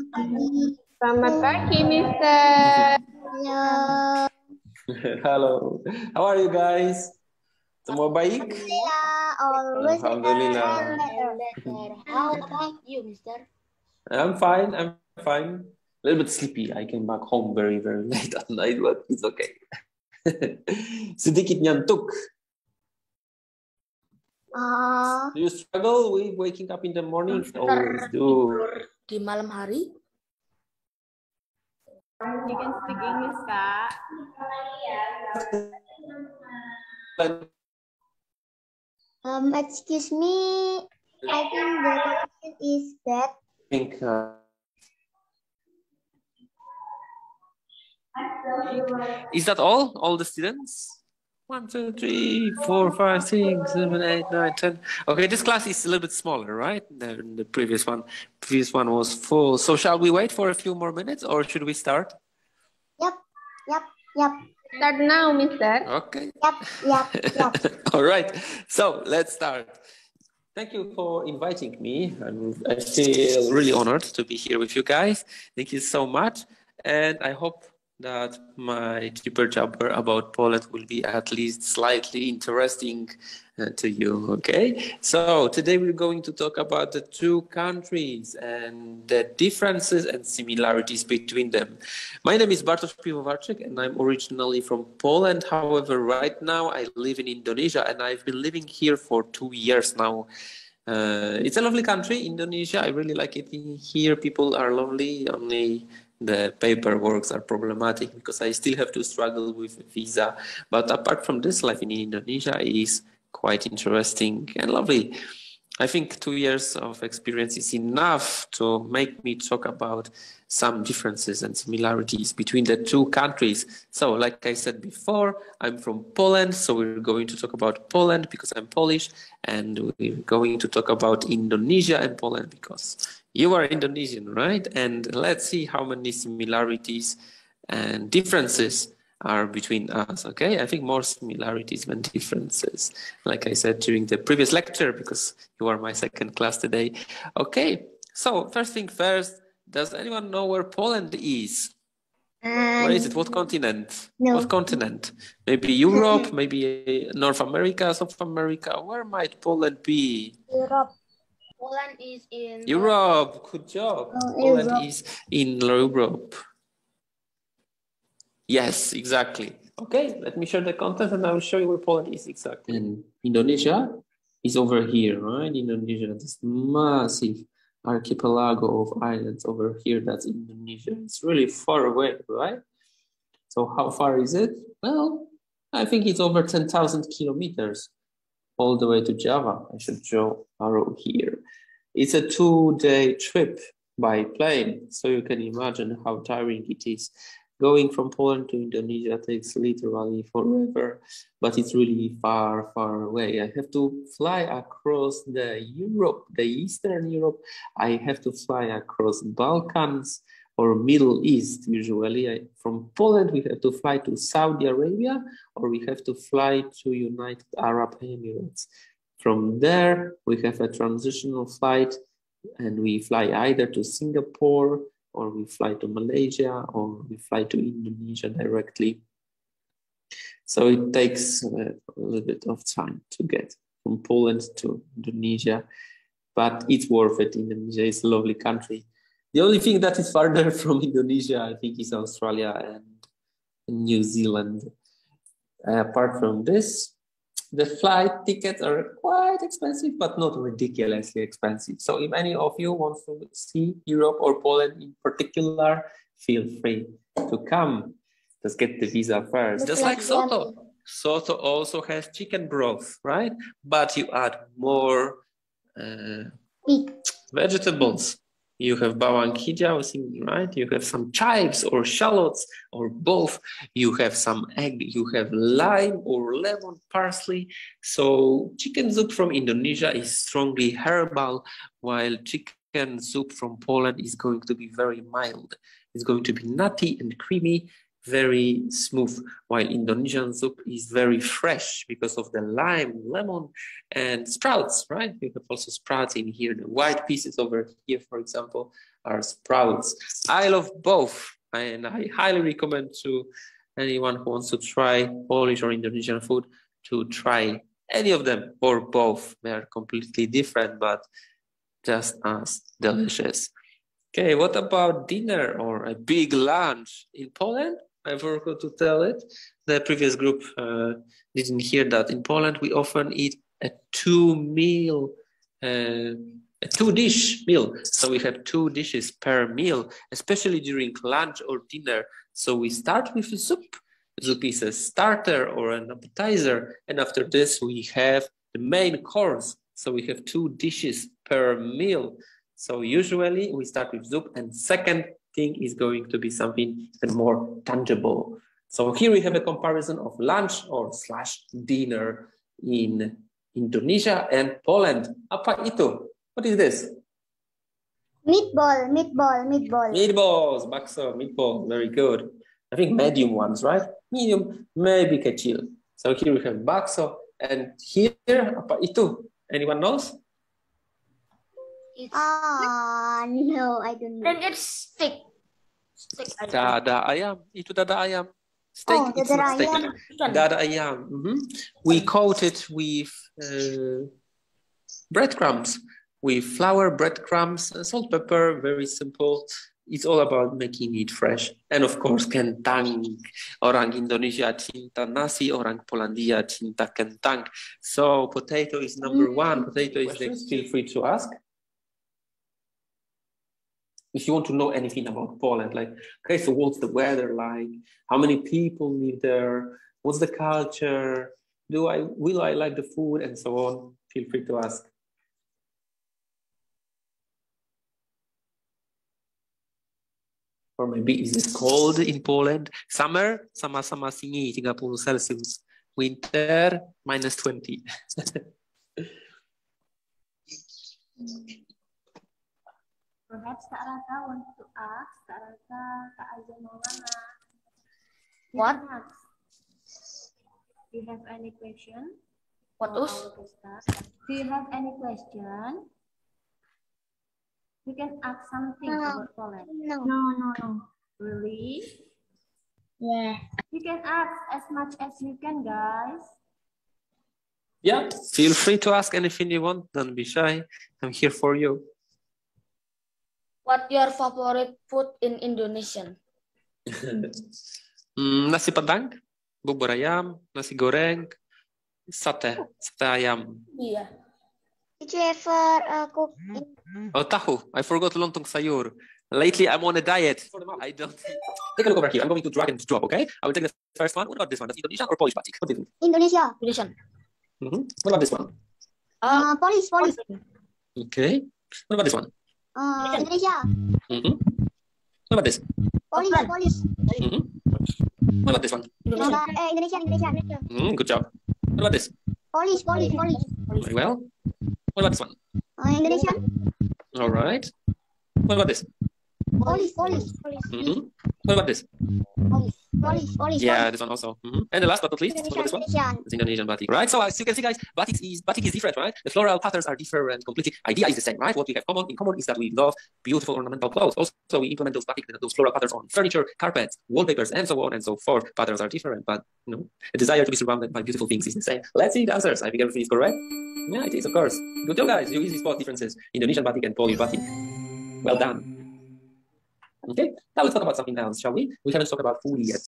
Selamat pagi, Mister. Halo. Halo, how are you guys? Semua baik? Always Alhamdulillah. How about you, Mister? I'm fine. I'm fine. A little bit sleepy. I came back home very, very late at night, but it's okay. Sedikit nyantuk. Do you struggle with waking up in the morning? Always do. Di malam hari? You can speak English, Kak. Excuse me. I think the connection is bad. I think is that all? All the students? 1, 2, 3, 4, 5, 6, 7, 8, 9, 10. Okay, this class is a little bit smaller, right? Than the previous one. Previous one was full. So shall we wait for a few more minutes or should we start? Yep. Start now, Mister. Okay. Yep. All right. So let's start. Thank you for inviting me. I feel really honored to be here with you guys. Thank you so much. And I hope that my jibber jabber about Poland will be at least slightly interesting to you, okay? So today we're going to talk about the two countries and the differences and similarities between them. My name is Bartozz and I'm originally from Poland. However, right now I live in Indonesia and I've been living here for 2 years now. It's a lovely country, Indonesia. I really like it here. People are lovely, only the paperwork are problematic because I still have to struggle with visa. But apart from this, life in Indonesia is quite interesting and lovely. I think 2 years of experience is enough to make me talk about some differences and similarities between the two countries. So, like I said before, I'm from Poland, so we're going to talk about Poland because I'm Polish, and we're going to talk about Indonesia and Poland because you are Indonesian, right? And let's see how many similarities and differences are between us, okay? I think more similarities than differences, like I said during the previous lecture, because you are my second class today. Okay, so first thing first, does anyone know where Poland is? Where is it? What continent? No. What continent? Maybe Europe, maybe North America, South America. Where might Poland be? Europe. Poland is in Europe, good job. Poland is in Europe. Yes, exactly. Okay, let me share the content and I will show you where Poland is exactly. And Indonesia is over here, right? Indonesia, this massive archipelago of islands over here, that's Indonesia. It's really far away, right? So how far is it? Well, I think it's over 10,000 kilometers all the way to Java. I should show arrow here. It's a 2-day trip by plane, so you can imagine how tiring it is. Going from Poland to Indonesia takes literally forever, but it's really far, far away. I have to fly across the Eastern Europe. I have to fly across Balkans or Middle East. Usually from Poland, we have to fly to Saudi Arabia or we have to fly to United Arab Emirates. From there, we have a transitional flight and we fly either to Singapore or we fly to Malaysia, or we fly to Indonesia directly. So it takes a little bit of time to get from Poland to Indonesia, but it's worth it. Indonesia is a lovely country. The only thing that is farther from Indonesia, I think, is Australia and New Zealand. Apart from this, the flight tickets are quite expensive, but not ridiculously expensive. So if any of you want to see Europe or Poland in particular, feel free to come. Just get the visa first. Just like Soto. Soto also has chicken broth, right? But you add more vegetables. You have bawang hijau, right? You have some chives or shallots or both. You have some egg, you have lime or lemon, parsley. So chicken soup from Indonesia is strongly herbal, while chicken soup from Poland is going to be very mild. It's going to be nutty and creamy, very smooth, while Indonesian soup is very fresh because of the lime, lemon, and sprouts, right? We have also sprouts in here. The white pieces over here, for example, are sprouts. I love both, and I highly recommend to anyone who wants to try Polish or Indonesian food to try any of them or both. They are completely different, but just as delicious. Okay, what about dinner or a big lunch in Poland? I forgot to tell it. The previous group didn't hear that. In Poland, we often eat a two-dish meal. So we have 2 dishes per meal, especially during lunch or dinner. So we start with soup. Soup is a starter or an appetizer. And after this, we have the main course. So we have 2 dishes per meal. So usually we start with soup, and second thing is going to be something even more tangible. So here we have a comparison of lunch or / dinner in Indonesia and Poland. Apa itu? What is this? Meatball. Meatballs, bakso, meatballs, very good. I think medium ones, right? Medium, maybe kecil. So here we have bakso, and here, apa itu? Anyone knows? No, I don't know. Then it's steak. Dada ayam. Itu dada ayam. Steak, it's not steak. Dada ayam. We coat it with breadcrumbs, with flour, breadcrumbs, salt, pepper, very simple. It's all about making it fresh. And of course, kentang. Orang Indonesia cinta nasi, orang Polandia cinta kentang. So potato is number 1. Potato is next. Feel free to ask. If you want to know anything about Poland, like, okay, so what's the weather like? How many people live there? What's the culture? Will I like the food, and so on? Feel free to ask. Or maybe is it cold in Poland? Summer, sama-sama sini 30 Celsius. Winter, -20. Perhaps Kak Raka wants to ask. Kak Raka, Kak Aja Maulana. What? Do you have any question? What for else? our guest? Do you have any question? You can ask something about Poland. No. Really? Yeah. You can ask as much as you can, guys. Yeah, feel free to ask anything you want. Don't be shy. I'm here for you. What your favorite food in Indonesian? Nasi padang, bubur ayam, nasi goreng, sate ayam. Iya. Did you ever cook? Oh, tahu. I forgot lontong sayur. Lately, I'm on a diet. I don't. Take a look over here. I'm going to drag and drop, okay? I will take the first one. What about this one? That's Indonesian or Polish batik? What do you think? Indonesia. Indonesian. What about this one? Polish. Okay. What about this one? Indonesia. What about this? Polish. What about this one? Indonesia. Good job. What about this? Polish. Very well. What about this one? Indonesian. All right. What about this? Polish. What about this? Polish. Yeah, this one also. And the last but not least, what about this one? Indonesian. It's Indonesian batik, right? So as you can see, guys, batik is different, right? The floral patterns are different completely. Idea is the same, right? What we have in common is that we love beautiful ornamental clothes. Also, we implement those batik, those floral patterns on furniture, carpets, wallpapers, and so on and so forth. Patterns are different, but the desire to be surrounded by beautiful things is the same. Let's see the answers. I think everything is correct. Yeah, it is, of course. Good job, guys. You easily spot differences. Indonesian batik and Polish batik. Well done. Okay, now let's talk about something else, shall we? We haven't talked about food yet.